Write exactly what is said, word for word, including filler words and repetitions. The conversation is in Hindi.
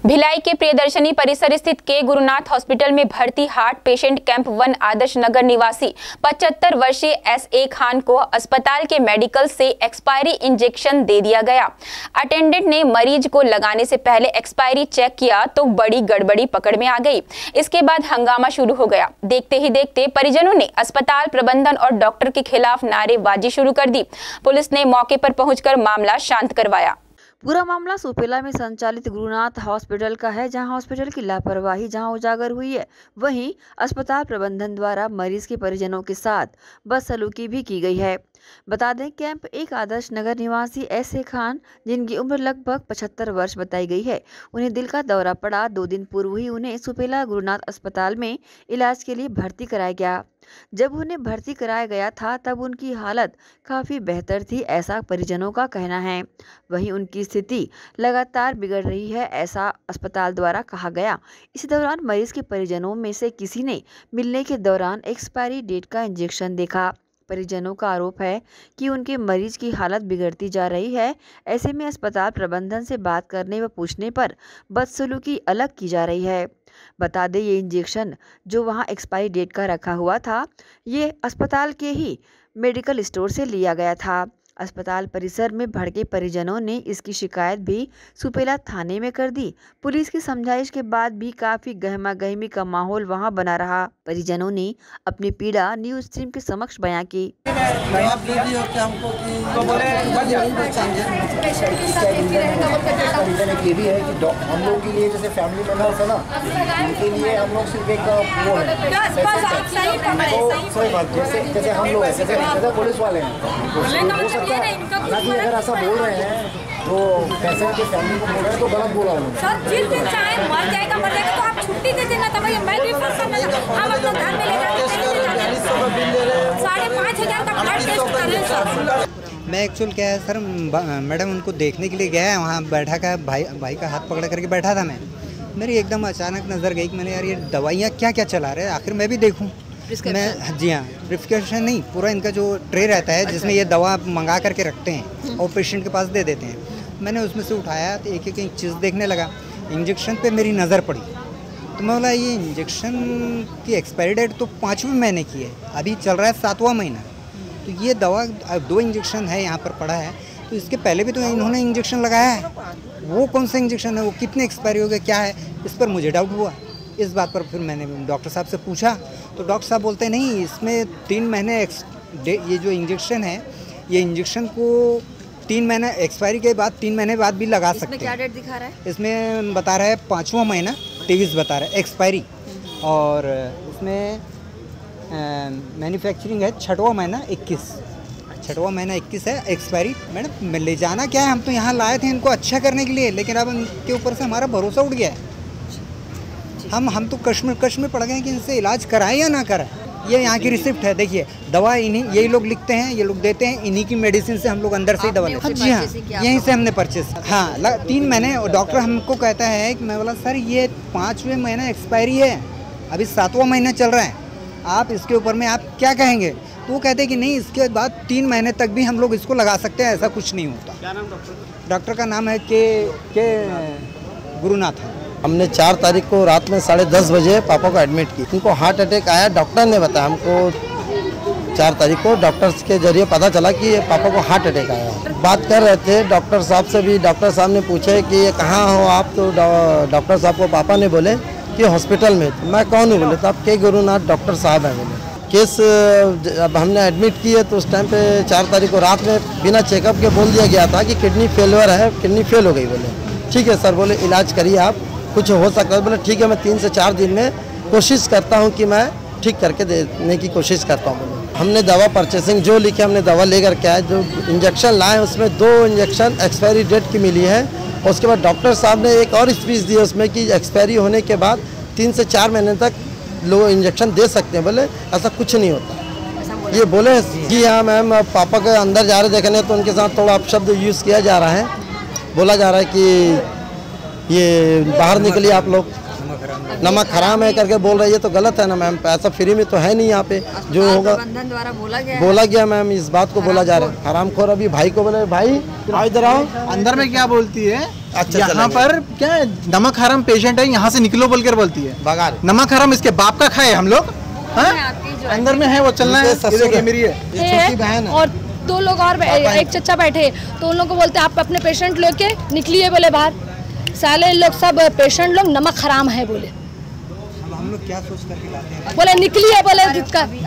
भिलाई के प्रियदर्शनी परिसर स्थित के गुरुनाथ हॉस्पिटल में भर्ती heart patient camp one Adarsh Nagar निवासी पचहत्तर वर्षीय एस ए खान को अस्पताल के मेडिकल से एक्सपायरी इंजेक्शन दे दिया गया। अटेंडेंट ने मरीज को लगाने से पहले एक्सपायरी चेक किया तो बड़ी गड़बड़ी पकड़ में आ गई। इसके बाद हंगामा शुरू हो गया। देखते ही देखते परिजनों ने अस्पताल प्रबंधन और डॉक्टर के खिलाफ नारेबाजी शुरू कर दी। पुलिस ने मौके पर पहुंचकर मामला शांत करवाया। पूरा मामला सुपेला में संचालित गुरुनाथ हॉस्पिटल का है, जहां हॉस्पिटल की लापरवाही जहां उजागर हुई है, वहीं अस्पताल प्रबंधन द्वारा मरीज के परिजनों के साथ बदसलूकी भी की गई है। बता दें, कैंप एक आदर्श नगर निवासी एस ए खान, जिनकी उम्र लगभग पचहत्तर वर्ष बताई गई है, उन्हें दिल का दौरा पड़ा। दो दिन पूर्व ही उन्हें सुपेला गुरुनाथ अस्पताल में इलाज के लिए भर्ती कराया गया। जब उन्हें भर्ती कराया गया था तब उनकी हालत काफ़ी बेहतर थी, ऐसा परिजनों का कहना है। वहीं उनकी स्थिति लगातार बिगड़ रही है, ऐसा अस्पताल द्वारा कहा गया। इसी दौरान मरीज के परिजनों में से किसी ने मिलने के दौरान एक्सपायरी डेट का इंजेक्शन देखा। परिजनों का आरोप है कि उनके मरीज की हालत बिगड़ती जा रही है। ऐसे में अस्पताल प्रबंधन से बात करने व पूछने पर बदसलूकी अलग की जा रही है। बता दें, ये इंजेक्शन जो वहां एक्सपायरी डेट का रखा हुआ था, ये अस्पताल के ही मेडिकल स्टोर से लिया गया था। अस्पताल परिसर में भड़के परिजनों ने इसकी शिकायत भी सुपेला थाने में कर दी। पुलिस की समझाइश के बाद भी काफ़ी गहमा गहमी का माहौल वहां बना रहा। परिजनों ने अपनी पीड़ा न्यूज स्ट्रीम के समक्ष बयां की। ये भी है कि हम लोग के लिए जैसे फैमिली मेंबर्स है ना, उनके लिए हम लोग सिर्फ एक वो है, सही बात, जैसे जैसे हम लोग ऐसे जैसे पुलिस वाले हैं, हो सकता है हालांकि अगर ऐसा बोल रहे हैं तो पेशेंट के फैमिली को बोल रहे हैं तो गलत बोला उन्होंने। सर, जिस दिन चाहे मर जाएगा मर जाएगा तो आप छुट्टी दे देना था भैया, मैं रिफर करना था, हम अपना घर में ले जाते साढ़े पाँच हजार का ब्लड टेस्ट करें सर। मैं एक्चुअल क्या है सर, मैडम उनको देखने के लिए गया है, वहाँ बैठा का भाई भाई का हाथ पकड़ करके बैठा था मैं। मेरी एकदम अचानक नज़र गई कि मैंने यार ये दवाइयाँ क्या क्या चला रहे हैं, आखिर मैं भी देखूँ। मैं जी हाँ, प्रिस्क्रिप्शन नहीं, पूरा इनका जो ट्रे रहता है जिसमें ये दवा मंगा करके रखते हैं और पेशेंट के पास दे देते हैं। मैंने उसमें से उठाया तो एक एक एक चीज़ देखने लगा। इंजेक्शन पे मेरी नज़र पड़ी तो मैं बोला ये इंजेक्शन की एक्सपायरी डेट तो पाँचवें महीने की है, अभी चल रहा है सातवां महीना, तो ये दवा दो इंजेक्शन है यहाँ पर पड़ा है, तो इसके पहले भी तो इन्होंने इंजेक्शन लगाया है, वो कौन सा इंजेक्शन है, वो कितने एक्सपायरी हो गए, क्या है, इस पर मुझे डाउट हुआ। इस बात पर फिर मैंने डॉक्टर साहब से पूछा तो डॉक्टर साहब बोलते नहीं, इसमें तीन महीने ये जो इंजेक्शन है, ये इंजेक्शन को तीन महीने एक्सपायरी के बाद तीन महीने बाद भी लगा सकते हैं। क्या डेट दिखा रहा है? इसमें बता रहा है पाँचवा महीना तेईस बता रहा है एक्सपायरी, और इसमें मैन्युफैक्चरिंग है छठवां महीना इक्कीस, छठवां महीना इक्कीस है एक्सपायरी। मैडम ले जाना क्या है, हम तो यहाँ लाए थे इनको अच्छा करने के लिए, लेकिन अब इनके ऊपर से हमारा भरोसा उठ गया है। हम हम तो कश्मीर कश्मीर पड़ गए कि इनसे इलाज कराएं या ना कराएं। ये यहाँ की रिसिप्ट है, देखिए दवा इन्हीं यही लोग लिखते हैं, ये लोग देते हैं, इन्हीं की मेडिसिन से हम लोग अंदर से ही दवा लेते हैं। जी हाँ, यहीं से हमने परचेस, हाँ तीन महीने। और डॉक्टर हमको कहता है कि मैं बोला सर ये पाँचवें महीना एक्सपायरी है, अभी सातवां महीना चल रहा है, आप इसके ऊपर में आप क्या कहेंगे? तो वो कहते हैं कि नहीं, इसके बाद तीन महीने तक भी हम लोग इसको लगा सकते हैं, ऐसा कुछ नहीं होता। क्या नाम डॉक्टर? डॉक्टर का नाम है के के गुरुनाथ है। हमने चार तारीख को रात में साढ़े दस बजे पापा को एडमिट की। उनको हार्ट अटैक आया, डॉक्टर ने बताया हमको चार तारीख को, डॉक्टर्स के जरिए पता चला कि पापा को हार्ट अटैक आया। बात कर रहे थे डॉक्टर साहब से भी, डॉक्टर साहब ने पूछे कि ये कहाँ हो आप, तो डॉक्टर साहब को पापा ने बोले कि हॉस्पिटल में। तो मैं कौन हूँ बोले, तो आप के गुरुनाथ डॉक्टर साहब हैं बोले। केस जब हमने एडमिट किए तो उस टाइम पे चार तारीख को रात में बिना चेकअप के बोल दिया गया था कि किडनी फेलियर है, किडनी फेल हो गई। बोले ठीक है सर, बोले इलाज करिए आप, कुछ हो सकता है। बोले ठीक है, मैं तीन से चार दिन में कोशिश करता हूं कि मैं ठीक करके देने की कोशिश करता हूं। बोले हमने दवा परचेसिंग जो लिखे हमने दवा लेकर के आए, जो इंजेक्शन लाए उसमें दो इंजेक्शन एक्सपायरी डेट की मिली है। और उसके बाद डॉक्टर साहब ने एक और स्पीच दी उसमें कि एक्सपायरी होने के बाद तीन से चार महीने तक लोग इंजेक्शन दे सकते हैं। बोले ऐसा कुछ नहीं होता, ये बोले। जी हाँ मैम, पापा के अंदर जा रहे देखने तो उनके साथ थोड़ा अपशब्द यूज़ किया जा रहा है, बोला जा रहा है कि ये बाहर निकलिए आप लोग, नमक हराम है करके बोल रही है तो गलत है ना मैम। पैसा फ्री में तो है नहीं यहाँ पे, जो होगा प्रबंधन द्वारा बोला गया बोला गया मैम, इस बात को बोला जा रहा है। हरामखोर अभी भाई को बोले भाई आओ इधर आओ। अंदर में क्या बोलती है, अच्छा यहाँ पर क्या है, नमक हराम पेशेंट है, यहाँ से निकलो बोलकर बोलती है। बगार नमक हराम इसके बाप का खाए हम लोग, अंदर में है वो चलना है। ससुर ये देखिए है। मेरी है ये छोटी बहन है और दो लोग और एक चचा बैठे, तो उन लोग को बोलते आप अपने पेशेंट लेके निकलिए बोले बाहर। साले लोग सब पेशेंट लोग नमक हराम है बोले, हम लोग क्या सोच करके लाते हैं? बोले निकलिए बोले जिसका